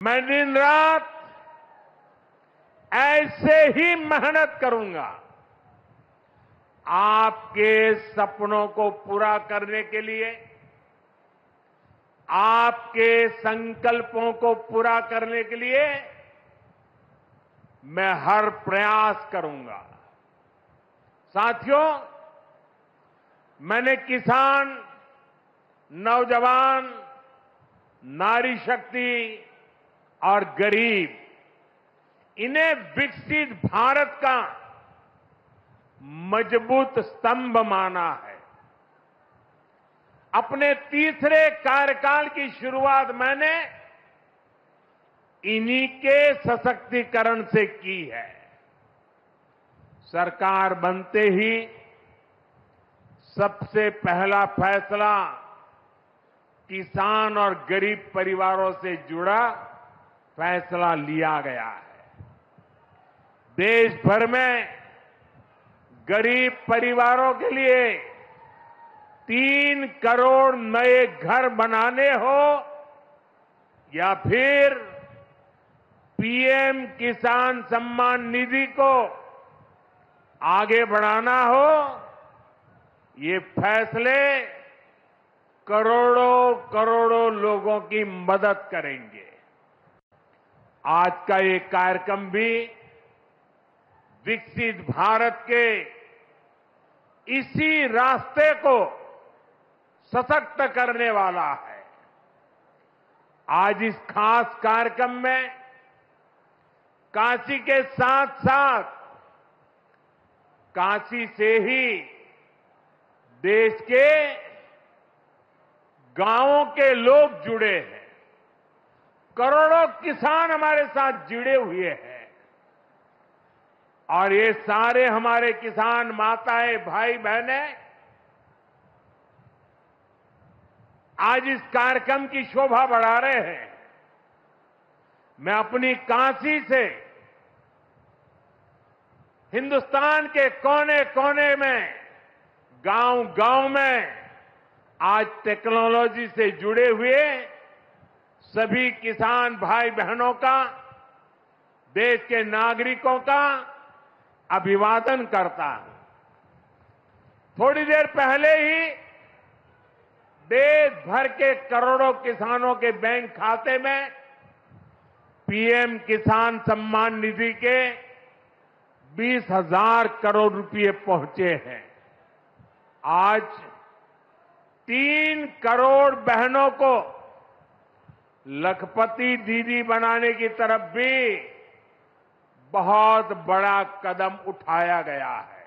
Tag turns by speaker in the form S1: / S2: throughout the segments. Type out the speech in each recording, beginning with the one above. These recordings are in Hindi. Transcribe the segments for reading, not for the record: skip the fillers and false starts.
S1: मैं दिन रात ऐसे ही मेहनत करूंगा आपके सपनों को पूरा करने के लिए, आपके संकल्पों को पूरा करने के लिए मैं हर प्रयास करूंगा। साथियों, मैंने किसान, नौजवान, नारी शक्ति और गरीब, इन्हें विकसित भारत का मजबूत स्तंभ माना है। अपने तीसरे कार्यकाल की शुरुआत मैंने इन्हीं के सशक्तिकरण से की है। सरकार बनते ही सबसे पहला फैसला किसान और गरीब परिवारों से जुड़ा फैसला लिया गया है। देश भर में गरीब परिवारों के लिए 3 करोड़ नए घर बनाने हो या फिर पीएम किसान सम्मान निधि को आगे बढ़ाना हो, ये फैसले करोड़ों करोड़ों लोगों की मदद करेंगे। आज का ये कार्यक्रम भी विकसित भारत के इसी रास्ते को सशक्त करने वाला है। आज इस खास कार्यक्रम में काशी के साथ साथ काशी से ही देश के गांवों के लोग जुड़े हैं। करोड़ों किसान हमारे साथ जुड़े हुए हैं और ये सारे हमारे किसान माताएं, भाई बहनें आज इस कार्यक्रम की शोभा बढ़ा रहे हैं। मैं अपनी काशी से हिंदुस्तान के कोने कोने में, गांव गांव में आज टेक्नोलॉजी से जुड़े हुए सभी किसान भाई बहनों का, देश के नागरिकों का अभिवादन करता हूं। थोड़ी देर पहले ही देश भर के करोड़ों किसानों के बैंक खाते में पीएम किसान सम्मान निधि के 20,000 करोड़ रुपए पहुंचे हैं। आज 3 करोड़ बहनों को लखपति दीदी बनाने की तरफ भी बहुत बड़ा कदम उठाया गया है।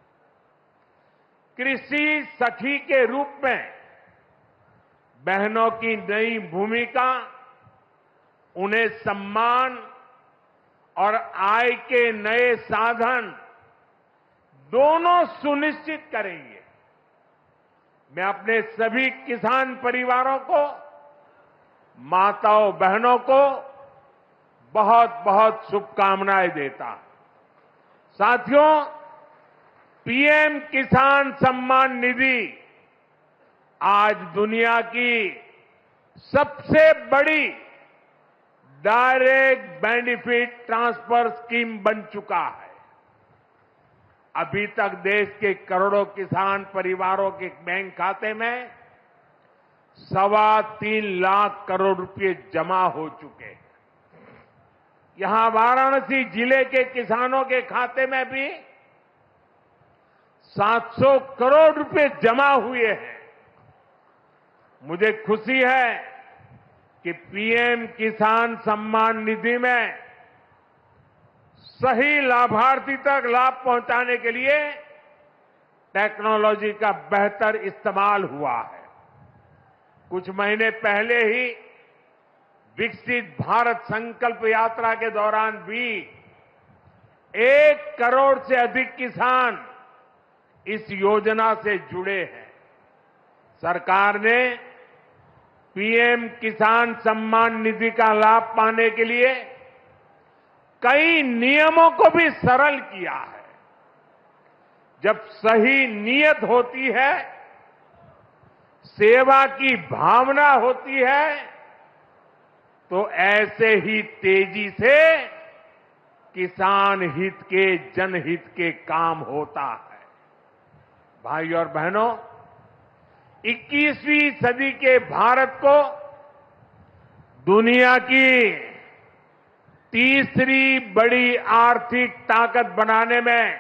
S1: कृषि सखी के रूप में बहनों की नई भूमिका उन्हें सम्मान और आय के नए साधन दोनों सुनिश्चित करेंगे। मैं अपने सभी किसान परिवारों को, माताओं बहनों को बहुत बहुत शुभकामनाएं देता हूं। साथियों, पीएम किसान सम्मान निधि आज दुनिया की सबसे बड़ी डायरेक्ट बेनिफिट ट्रांसफर स्कीम बन चुका है। अभी तक देश के करोड़ों किसान परिवारों के बैंक खाते में 3.25 लाख करोड़ रुपए जमा हो चुके हैं। यहां वाराणसी जिले के किसानों के खाते में भी 700 करोड़ रुपए जमा हुए हैं। मुझे खुशी है कि पीएम किसान सम्मान निधि में सही लाभार्थी तक लाभ पहुंचाने के लिए टेक्नोलॉजी का बेहतर इस्तेमाल हुआ है। कुछ महीने पहले ही विकसित भारत संकल्प यात्रा के दौरान भी 1 करोड़ से अधिक किसान इस योजना से जुड़े हैं। सरकार ने पीएम किसान सम्मान निधि का लाभ पाने के लिए कई नियमों को भी सरल किया है। जब सही नीयत होती है, सेवा की भावना होती है, तो ऐसे ही तेजी से किसान हित के, जनहित के काम होता है। भाई और बहनों, 21वीं सदी के भारत को दुनिया की तीसरी बड़ी आर्थिक ताकत बनाने में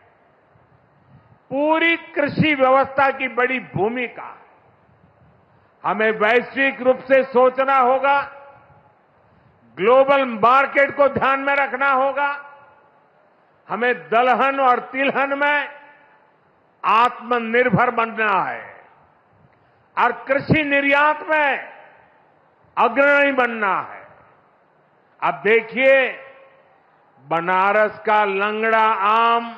S1: पूरी कृषि व्यवस्था की बड़ी भूमिका है। हमें वैश्विक रूप से सोचना होगा, ग्लोबल मार्केट को ध्यान में रखना होगा, हमें दलहन और तिलहन में आत्मनिर्भर बनना है और कृषि निर्यात में अग्रणी बनना है। अब देखिए, बनारस का लंगड़ा आम,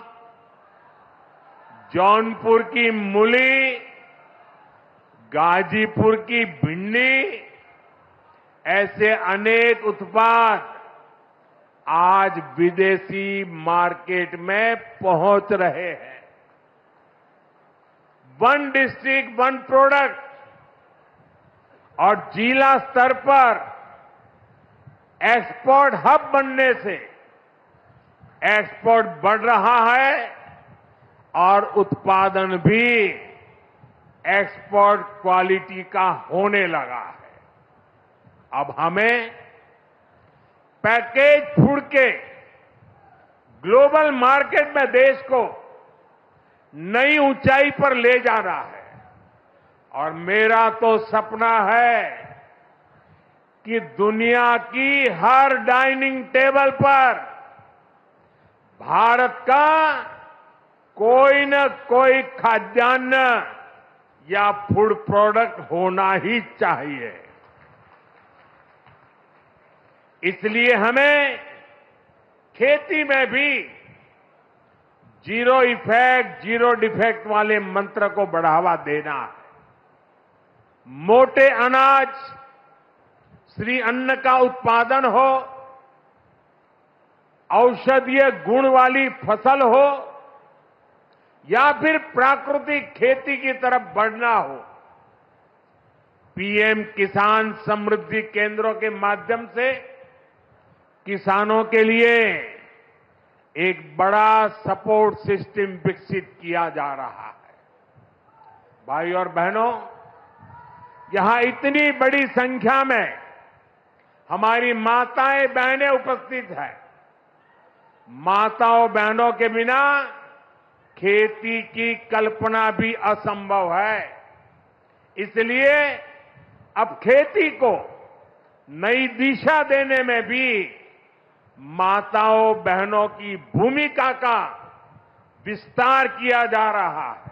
S1: जौनपुर की मूली, गाजीपुर की भिंडी, ऐसे अनेक उत्पाद आज विदेशी मार्केट में पहुंच रहे हैं। वन डिस्ट्रिक्ट वन प्रोडक्ट और जिला स्तर पर एक्सपोर्ट हब बनने से एक्सपोर्ट बढ़ रहा है और उत्पादन भी एक्सपोर्ट क्वालिटी का होने लगा है। अब हमें पैकेज फूड के ग्लोबल मार्केट में देश को नई ऊंचाई पर ले जाना है और मेरा तो सपना है कि दुनिया की हर डाइनिंग टेबल पर भारत का कोई न कोई खाद्यान्न या फूड प्रोडक्ट होना ही चाहिए। इसलिए हमें खेती में भी जीरो इफेक्ट, जीरो डिफेक्ट वाले मंत्र को बढ़ावा देना है। मोटे अनाज, श्री अन्न का उत्पादन हो, औषधीय गुण वाली फसल हो या फिर प्राकृतिक खेती की तरफ बढ़ना हो, पीएम किसान समृद्धि केंद्रों के माध्यम से किसानों के लिए एक बड़ा सपोर्ट सिस्टम विकसित किया जा रहा है। भाई और बहनों, यहां इतनी बड़ी संख्या में हमारी माताएं बहनें उपस्थित हैं। माताओं बहनों के बिना खेती की कल्पना भी असंभव है। इसलिए अब खेती को नई दिशा देने में भी माताओं बहनों की भूमिका का विस्तार किया जा रहा है।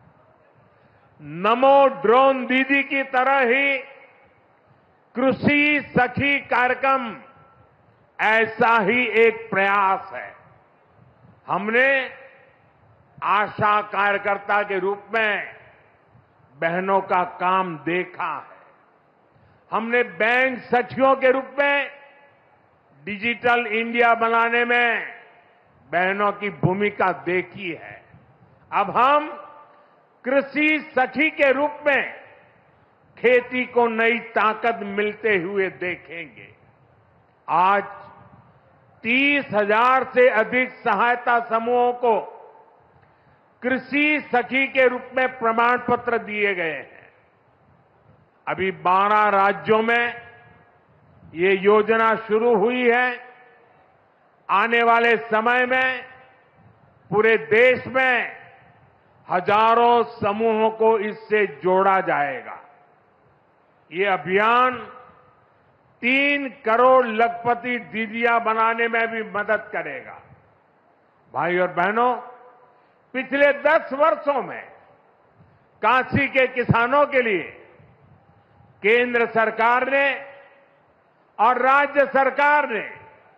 S1: नमो ड्रोन दीदी की तरह ही कृषि सखी कार्यक्रम ऐसा ही एक प्रयास है। हमने आशा कार्यकर्ता के रूप में बहनों का काम देखा है। हमने बैंक सखियों के रूप में डिजिटल इंडिया बनाने में बहनों की भूमिका देखी है। अब हम कृषि सखी के रूप में खेती को नई ताकत मिलते हुए देखेंगे। आज 30,000 से अधिक सहायता समूहों को कृषि सखी के रूप में प्रमाण पत्र दिए गए हैं। अभी 12 राज्यों में ये योजना शुरू हुई है। आने वाले समय में पूरे देश में हजारों समूहों को इससे जोड़ा जाएगा। ये अभियान 3 करोड़ लखपति दीदियां बनाने में भी मदद करेगा। भाई और बहनों, पिछले 10 वर्षों में काशी के किसानों के लिए केंद्र सरकार ने और राज्य सरकार ने,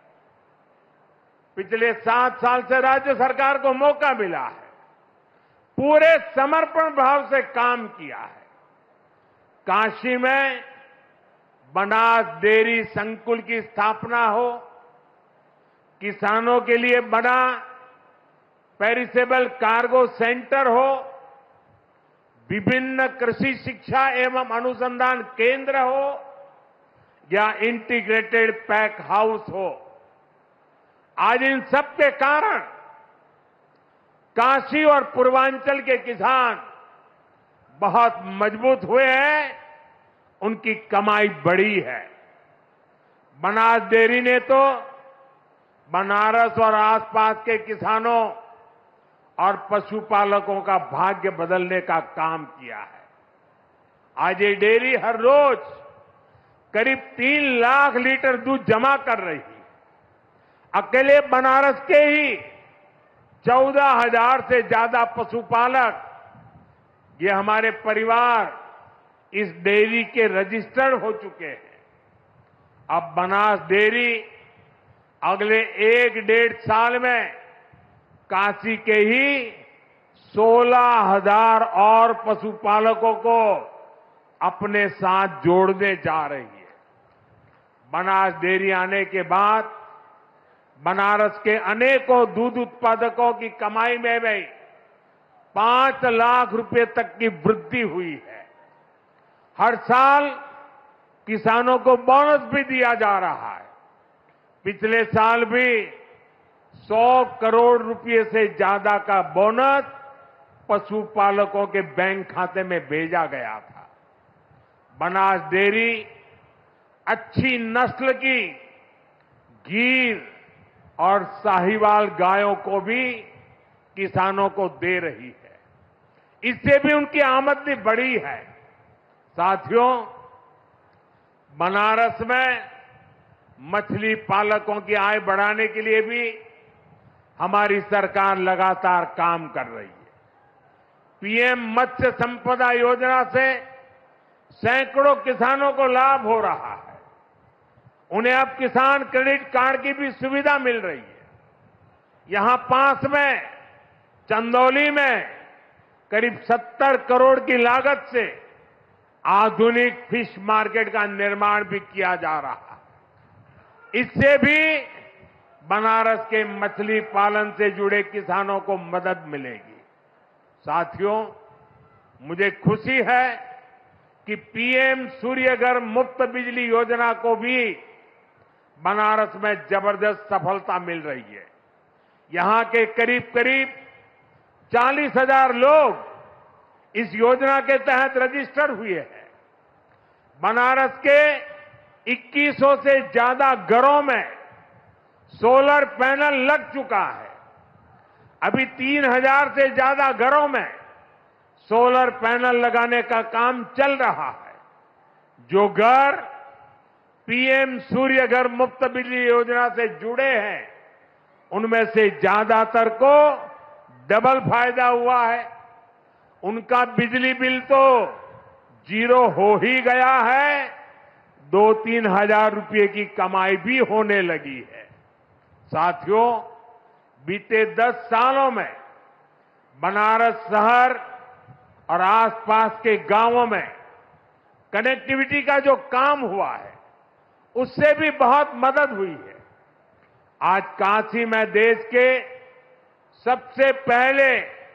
S1: पिछले 7 साल से राज्य सरकार को मौका मिला है, पूरे समर्पण भाव से काम किया है। काशी में बनास डेयरी संकुल की स्थापना हो, किसानों के लिए बना पेरिसेबल कार्गो सेंटर हो, विभिन्न कृषि शिक्षा एवं अनुसंधान केंद्र हो या इंटीग्रेटेड पैक हाउस हो, आज इन सब के कारण काशी और पूर्वांचल के किसान बहुत मजबूत हुए हैं, उनकी कमाई बढ़ी है। बनास डेयरी ने तो बनारस और आसपास के किसानों और पशुपालकों का भाग्य बदलने का काम किया है। आज ये डेयरी हर रोज करीब 3 लाख लीटर दूध जमा कर रही है। अकेले बनारस के ही 14,000 से ज्यादा पशुपालक, ये हमारे परिवार इस डेयरी के रजिस्टर्ड हो चुके हैं। अब बनास डेयरी अगले 1-1.5 साल में काशी के ही 16,000 और पशुपालकों को अपने साथ जोड़ने जा रही है। बनास डेयरी आने के बाद बनारस के अनेकों दूध उत्पादकों की कमाई में भी 5 लाख रुपए तक की वृद्धि हुई है। हर साल किसानों को बोनस भी दिया जा रहा है। पिछले साल भी 100 करोड़ रुपए से ज्यादा का बोनस पशुपालकों के बैंक खाते में भेजा गया था। बनास डेयरी अच्छी नस्ल की गीर और साहिवाल गायों को भी किसानों को दे रही है। इससे भी उनकी आमदनी बढ़ी है। साथियों, बनारस में मछली पालकों की आय बढ़ाने के लिए भी हमारी सरकार लगातार काम कर रही है। पीएम मत्स्य संपदा योजना से सैकड़ों किसानों को लाभ हो रहा है। उन्हें अब किसान क्रेडिट कार्ड की भी सुविधा मिल रही है। यहां पास में चंदौली में करीब 70 करोड़ की लागत से आधुनिक फिश मार्केट का निर्माण भी किया जा रहा है। इससे भी बनारस के मछली पालन से जुड़े किसानों को मदद मिलेगी। साथियों, मुझे खुशी है कि पीएम सूर्यघर मुफ्त बिजली योजना को भी बनारस में जबरदस्त सफलता मिल रही है। यहां के करीब 40,000 लोग इस योजना के तहत रजिस्टर हुए हैं। बनारस के 2100 से ज्यादा घरों में सोलर पैनल लग चुका है। अभी 3,000 से ज्यादा घरों में सोलर पैनल लगाने का काम चल रहा है। जो घर पीएम सूर्यघर मुफ्त बिजली योजना से जुड़े हैं, उनमें से ज्यादातर को डबल फायदा हुआ है। उनका बिजली बिल तो 0 हो ही गया है, 2-3 हजार रुपये की कमाई भी होने लगी है। साथियों, बीते 10 सालों में बनारस शहर और आसपास के गांवों में कनेक्टिविटी का जो काम हुआ है, उससे भी बहुत मदद हुई है। आज काशी में देश के सबसे पहले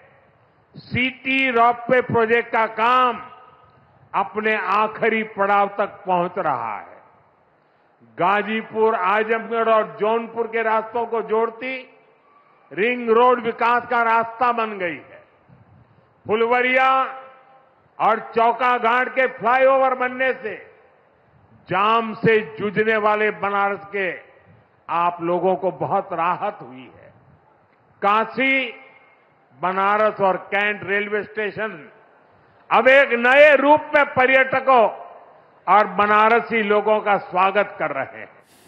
S1: सिटी रोपवे प्रोजेक्ट का काम अपने आखिरी पड़ाव तक पहुंच रहा है। गाजीपुर, आजमगढ़ और जौनपुर के रास्तों को जोड़ती रिंग रोड विकास का रास्ता बन गई है। फुलवरिया और चौका घाट के फ्लाईओवर बनने से जाम से जूझने वाले बनारस के आप लोगों को बहुत राहत हुई है। काशी, बनारस और कैंट रेलवे स्टेशन अब एक नए रूप में पर्यटकों और बनारसी लोगों का स्वागत कर रहे हैं।